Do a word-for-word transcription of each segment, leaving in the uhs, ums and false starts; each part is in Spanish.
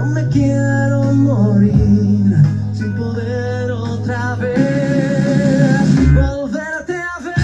me quiero morir sin poder otra vez volverte a ver.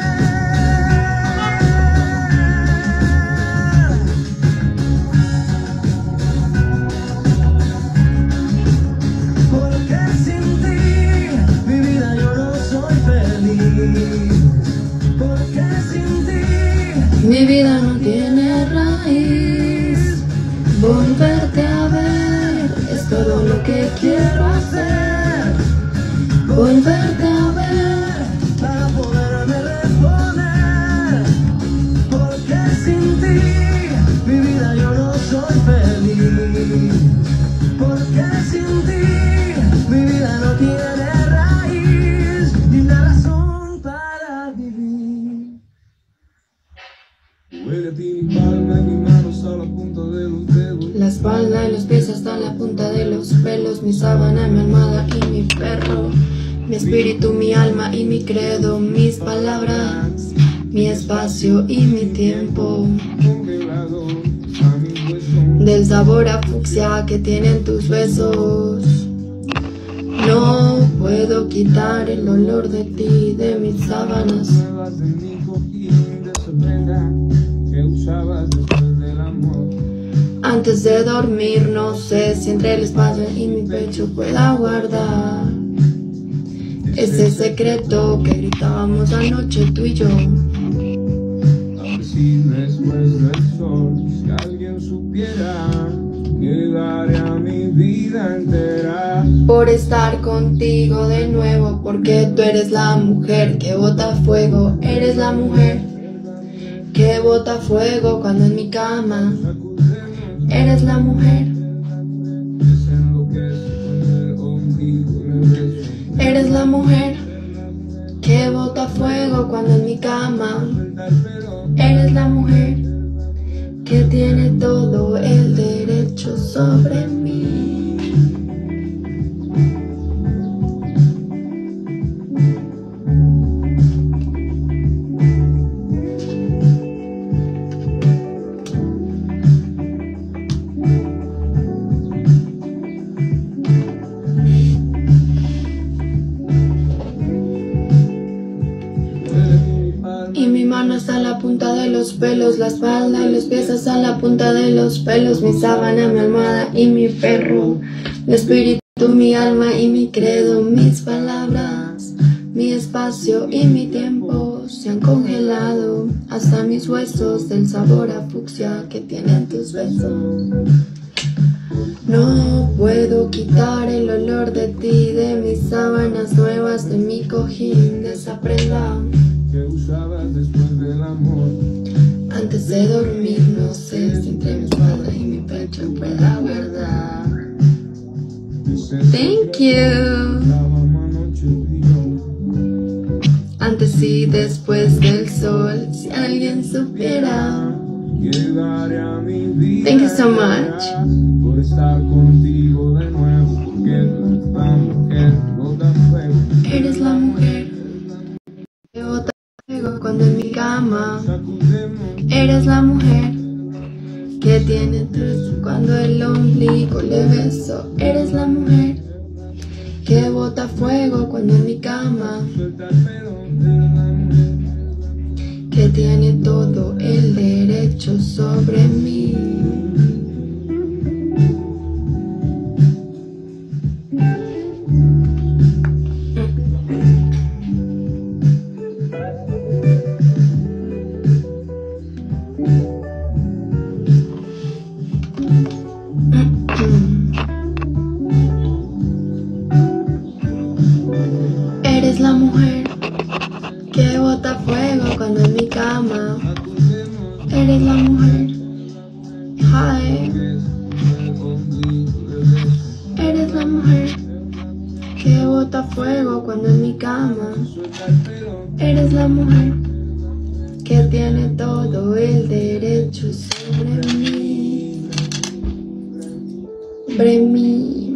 Porque sin ti mi vida yo no soy feliz. Porque sin ti mi vida no tiene raíz. Volverte a ver es todo lo que quiero hacer. Volverte a ver para poderme reponer. Porque sin ti mi vida yo no soy feliz. Porque sin ti mi vida no tiene raíz ni una razón para vivir. Huele a ti mi palma y mi mano hasta la punta de los dedos. La espalda y los pies hasta la punta de los pelos. Mi sábana, mi almohada y mi perro. Mi espíritu, mi alma y mi credo. Mis palabras, mi espacio y mi tiempo. Del sabor a fucsia que tienen tus besos. No puedo quitar el olor de ti de mis sábanas. Antes de dormir no sé si entre el espacio y mi pecho pueda guardar ese secreto que gritábamos anoche tú y yo. A ver si después del sol, si alguien supiera, llegaré a mi vida entera por estar contigo de nuevo, porque tú eres la mujer que bota fuego. Eres la mujer que bota fuego cuando en mi cama. Eres la mujer. Eres la mujer que bota fuego cuando en mi cama. Eres la mujer que tiene todo el derecho sobre mí. Y mi mano hasta la punta de los pelos, la espalda y los pies hasta la punta de los pelos. Mi sábana, mi almohada y mi perro. Mi espíritu, mi alma y mi credo. Mis palabras, mi espacio y mi tiempo se han congelado hasta mis huesos del sabor a fucsia que tienen tus besos. No puedo quitar el olor de ti, de mis sábanas nuevas, de mi cojín, de esa prenda que usabas después del amor. Antes de dormir no sé si entre mi espalda y mi pecho pueda guardar. Thank you. Antes y después del sol, si alguien supiera. Thank you so much. Por estar contigo de nuevo, porque esta mujer bota fuego. Eres la mujer que bota fuego cuando en mi cama. Eres la mujer que tiene tres cuando el ombligo le beso. Eres la mujer que bota fuego cuando en mi cama. Que tiene todo el derecho sobre mí. Eres la mujer que bota fuego cuando en mi cama. Eres la mujer. Hi. Eres la mujer que bota fuego cuando en mi cama. Eres la mujer que tiene todo el derecho sobre mí. Sobre mí.